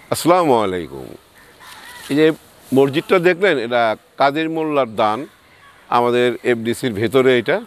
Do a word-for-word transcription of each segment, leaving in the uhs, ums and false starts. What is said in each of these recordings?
আসসালামু আলাইকুম। এই যে মসজিদটা দেখলেন, এটা কাদের মোল্লার দান, আমাদের এফডিসির ভেতরে এটা।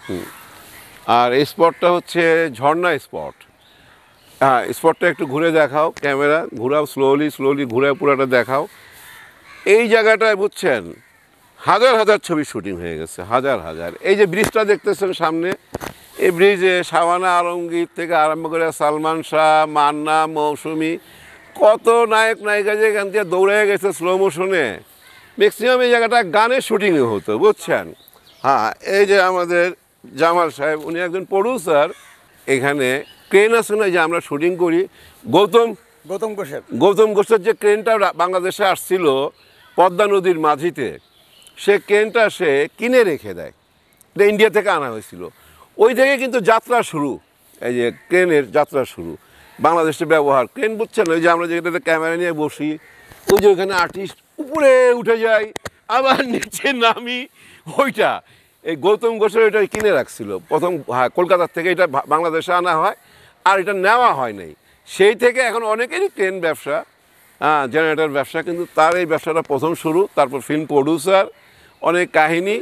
আর এই স্পটটা হচ্ছে ঝর্ণা স্পট। হ্যাঁ, স্পটটা একটু ঘুরে দেখাও, ক্যামেরা ঘুরাও, স্লোলি স্লোলি ঘুরে পুরাটা দেখাও। এই জায়গাটায় বুঝছেন হাজার হাজার ছবি শুটিং হয়ে গেছে, হাজার হাজার। এই যে ব্রিজটা দেখতেছেন সামনে, এই ব্রিজে শাবানা আলমগীর থেকে আরম্ভ করে সালমান শাহ, মান্না, মৌসুমী, কত নায়ক নায়িকা যে এখান থেকে দৌড়ে গেছে স্লো মোশনে। ম্যাক্সিমাম এই জায়গাটা গানের শুটিংয়ে হতো, বুঝছেন। হ্যাঁ, এই যে আমাদের জামাল সাহেব, উনি একজন প্রডিউসার। এখানে ক্রেন আছে না, যে আমরা শুটিং করি, গৌতম গৌতম ঘোষের গৌতম ঘোষের যে ক্রেনটা বাংলাদেশে আসছিল পদ্মা নদীর মাঝিতে, সে ক্রেনটা সে কিনে রেখে দেয়, এটা ইন্ডিয়া থেকে আনা হয়েছিল। ওই থেকে কিন্তু যাত্রা শুরু, এই যে ক্রেনের যাত্রা শুরু বাংলাদেশে ব্যবহার। ক্রেন বুঝছেন, ওই যে আমরা যেটাতে ক্যামেরা নিয়ে বসি, ওই যে ওইখানে আর্টিস্ট উপরে উঠে যায় আবার নিচে নামি, ওইটা এই গৌতম ঘোষের ওইটা কিনে রাখছিল প্রথম। হ্যাঁ, কলকাতার থেকে এটা বাংলাদেশে আনা হয়, আর এটা নেওয়া হয় নাই। সেই থেকে এখন অনেকেরই ক্রেন ব্যবসা, হ্যাঁ, জেনারেটর ব্যবসা, কিন্তু তার এই ব্যবসাটা প্রথম শুরু। তারপর ফিল্ম প্রডিউসার, অনেক কাহিনী।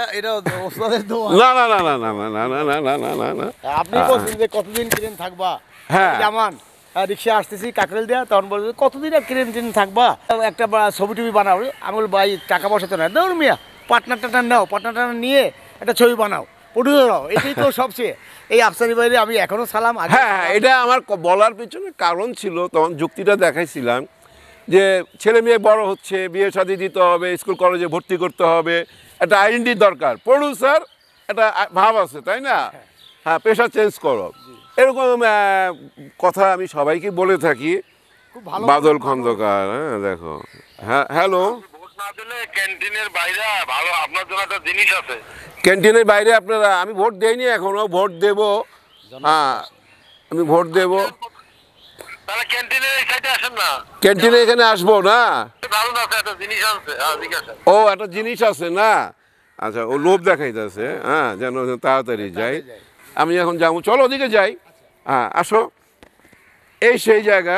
না না না না না না না না না না না না না আপনি বলছেন যে কতদিন ক্রেন থাকবা? হ্যাঁ, যেমন রিক্সা আসতেছি কাকরেল দেওয়া, তখন বলছে কতদিন আর ক্রেন ট্রেন থাকবা, একটা ছবি টবি বানাও। আমি বল ভাই টাকা পয়সা তো না, দৌড় মিয়া, পার্টনার টাটনার নাও, পার্টনার টাটনার নিয়ে একটা ছবি বানাও, প্রডিউসার হও। এটাই তো সবচেয়ে। এই আফসারি বাইরে আমি এখনো সালাম। হ্যাঁ, এটা আমার বলার পিছনে কারণ ছিল, তখন যুক্তিটা দেখাইছিলাম যে ছেলে মেয়ে বড় হচ্ছে, বিয়ে শাদী দিতে হবে, স্কুল কলেজে ভর্তি করতে হবে, একটা আইডেন্টি দরকার। প্রডিউসার একটা ভাব আছে, তাই না? হ্যাঁ, পেশা চেঞ্জ করো, এরকম কথা আমি সবাইকে বলে থাকি। বাদল খন্দকার, হ্যাঁ দেখো, হ্যাঁ হ্যালো, ক্যান্টিনের বাইরে ভালো আপনার জন্য একটা জিনিস আছে। ক্যান্টিনের বাইরে আপনারা, আমি ভোট দেইনি এখনো, ভোট দেব। হ্যাঁ, আমি ভোট দেব। তাহলে ক্যান্টিনের এই সাইডে আসেন না, ক্যান্টিনে এখানে আসবো না? দারুণ আছে, একটা জিনিস আছে। হ্যাঁ, ঠিক আছে। ও, একটা জিনিস আছে না? আচ্ছা, ও লোভ দেখাইতেছে, হ্যাঁ, যেন তাড়াতাড়ি যাই। আমি এখন যাবো, চলো ওদিকে যাই। হ্যাঁ, আসো। এই সেই জায়গা।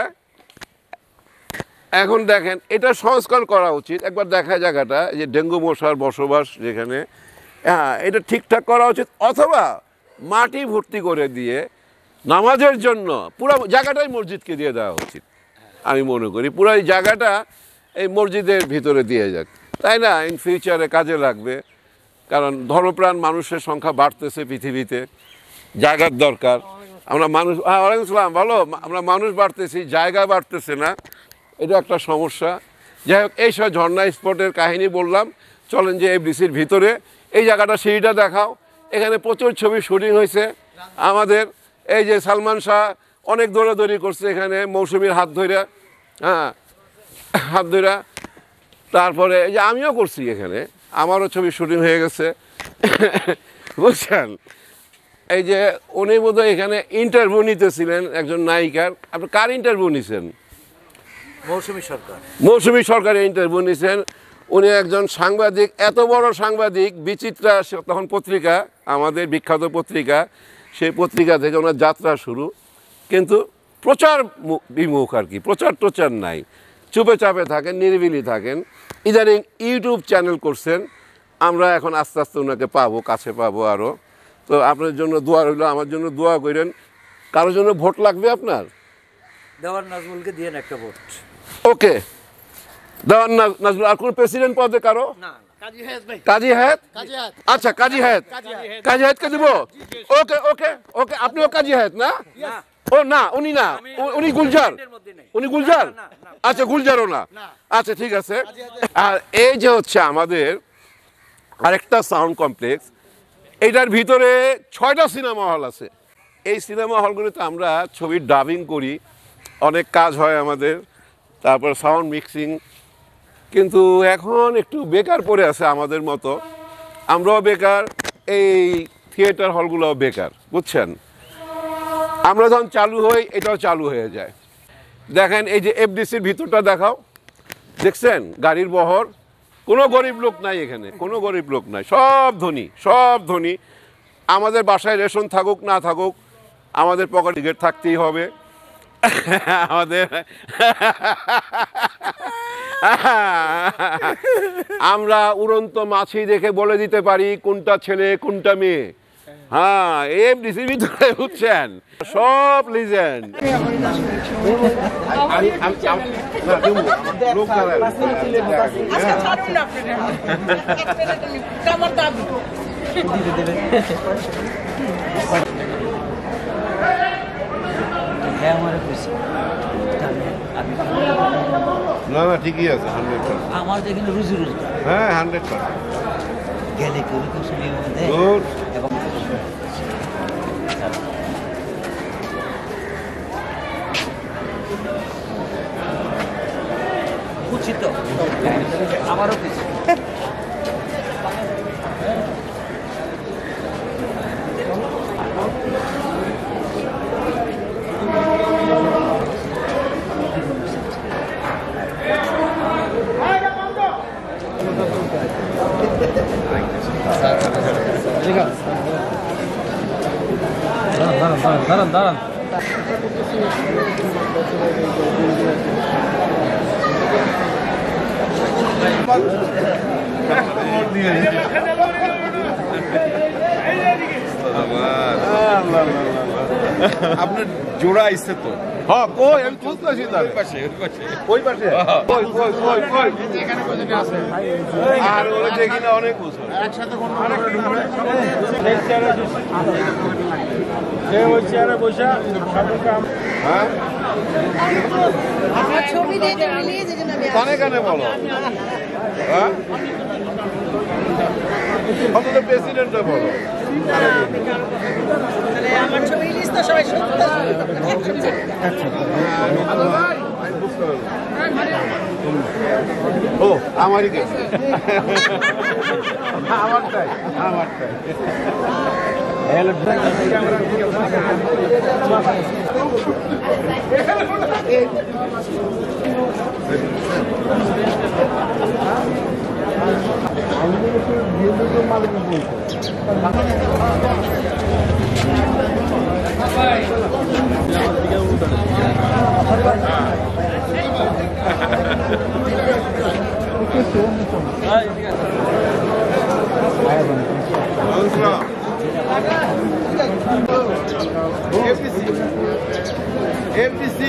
এখন দেখেন, এটা সংস্কার করা উচিত। একবার দেখা জায়গাটা, এই যে ডেঙ্গু মশার বসবাস যেখানে, হ্যাঁ, এটা ঠিকঠাক করা উচিত। অথবা মাটি ভর্তি করে দিয়ে নামাজের জন্য পুরো জায়গাটাই মসজিদকে দিয়ে দেওয়া উচিত। আমি মনে করি পুরো এই জায়গাটা এই মসজিদের ভিতরে দিয়ে যাক, তাই না? ইন ফিউচারে কাজে লাগবে, কারণ ধর্মপ্রাণ মানুষের সংখ্যা বাড়তেছে পৃথিবীতে, জায়গার দরকার। আমরা মানুষ, হ্যাঁ ওয়ালাইকুম আসসালাম, ভালো, আমরা মানুষ বাড়তেছি, জায়গা বাড়তেছে না, এটা একটা সমস্যা। যাই হোক, এইসব ঝর্ণা স্পটের কাহিনী বললাম। চলেন যে এফডিসির ভিতরে এই জায়গাটা, সিঁড়িটা দেখাও। এখানে প্রচুর ছবি শুটিং হয়েছে আমাদের। এই যে সালমান শাহ অনেক দৌড়াদৌড়ি করছে এখানে, মৌসুমীর হাত ধরে, হ্যাঁ, হাত ধরে। তারপরে এই যে আমিও করছি এখানে, আমারও ছবি শুটিং হয়ে গেছে, বুঝছেন। এই যে উনি বোধহয় এখানে ইন্টারভিউ নিতেছিলেন একজন নায়িকার। আপনি কার ইন্টারভিউ নিছেন? মৌসুমী সরকার। মৌসুমী সরকারের ইন্টারভিউ নিছেন। উনি একজন সাংবাদিক, এত বড় সাংবাদিক। বিচিত্রা তখন পত্রিকা, আমাদের বিখ্যাত পত্রিকা, সেই পত্রিকা থেকে ওনার যাত্রা শুরু। কিন্তু প্রচার বিমুখ আর কি, প্রচার টোচার নাই, চুপে চাপে থাকেন, নিরিবিলি থাকেন। ইদানিং ইউটিউব চ্যানেল করছেন। আমরা এখন আস্তে আস্তে ওনাকে পাবো, কাছে পাবো আরও। তো আপনার জন্য দোয়া রইল, আমার জন্য দোয়া করেন। কারোর জন্য ভোট লাগবে আপনার? দেওয়ান নাজমুলকে দিয়ে একটা ভোট। ওকে, দেওয়ান নাজমুল। আর কোন প্রেসিডেন্ট পদে কারো? কাজী হায়াত। আচ্ছা, কাজী হায়াত, কাজী হায়াতকে দিব। ওকে ওকে ওকে, আপনিও কাজী হায়াত না? ও না, উনি না, উনি গুলজার। উনি গুলজার? আচ্ছা, গুলজারও না। আচ্ছা, ঠিক আছে। আর এই যে হচ্ছে আমাদের আরেকটা সাউন্ড কমপ্লেক্স, এইটার ভিতরে ছয়টা সিনেমা হল আছে। এই সিনেমা হলগুলিতে আমরা ছবির ডাবিং করি, অনেক কাজ হয় আমাদের, তারপর সাউন্ড মিক্সিং। কিন্তু এখন একটু বেকার পড়ে আছে আমাদের মতো, আমরাও বেকার, এই থিয়েটার হলগুলোও বেকার, বুঝছেন। আমরা যখন চালু হই, এটাও চালু হয়ে যায়। দেখেন, এই যে এফডিসির ভিতরটা দেখাও, দেখছেন গাড়ির বহর, কোনো গরিব লোক নাই এখানে, কোনো গরিব লোক নাই, সব ধনী, সব ধনী। আমাদের বাসায় রেশন থাকুক না থাকুক, আমাদের পকেট টিকিট থাকতেই হবে। আমাদের আমরা উড়ন্ত মাছি দেখে বলে দিতে পারি কোনটা ছেলে কোনটা মেয়ে। হ্যাঁ, এফডিসির ভিতরে বুঝছেন সব লিজেন্ড। না না ঠিকই আছে হান্ড্রেড আমার তো এখানে রুজি রুজি হ্যাঁ হান্ড্রেড গেলে কেউ কেউ শুনে এবং খুশি তো আমারও খুশি। দাঁড়ান দাঁড়ান দাঁড়ান আপনার জোড়া আইসে তো হ্যাঁ, কই আমি খুঁজতেছি তার পাশে ওই পাশে ওই পাশে কই কই কই কই এখানে কত আছে আর ওরে দেখি না অনেক বছর একসাথে কোন ওই চেয়ারে বসা হ্যাঁ আমার ছবি দেখে রিলিজ এজন্য আমি কানে কানে বলো হ্যাঁ কত প্রেসিডেন্টটা বলো তাহলে আমার ছবি রিলিজ তো সবাই শুনতে ও আমারই গেছে আমারটাই আমারটাই এফডিসি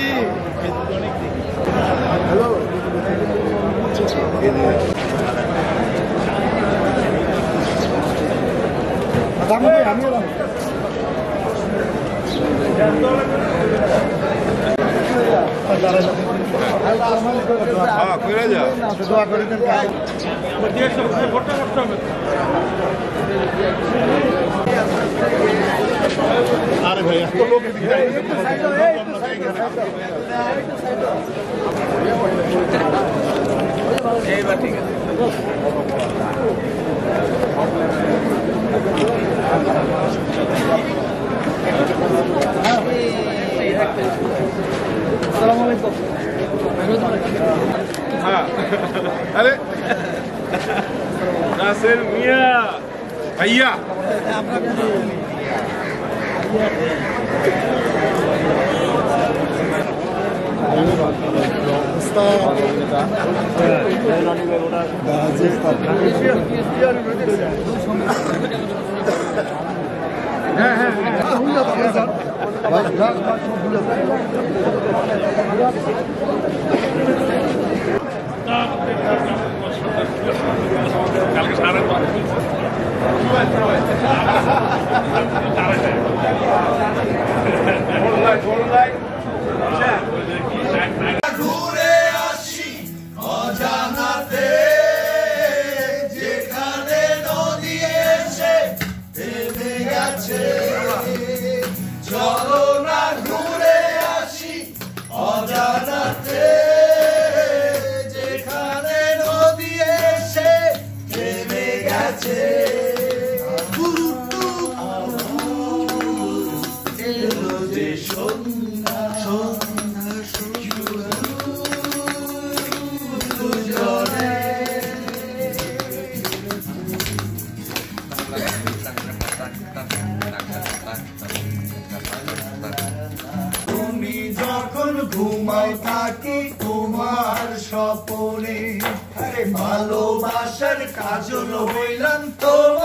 হ্যাঁ করে যা আরে ভাই এত লোক এইবার ঠিক আছে। আসসালামু আলাইকুম। হ্যাঁ আরে নাসির মিয়া ভাইয়া হ্যাঁ হ্যাঁ ঘুরে আসি অজানাতে, যেখানে নদী এসে থেমে গেছে। চলো না ঘুরে আসি অজানাতে। তোমার স্বপনে, আরে ভালোবাসার কাজল হইলাম তোমার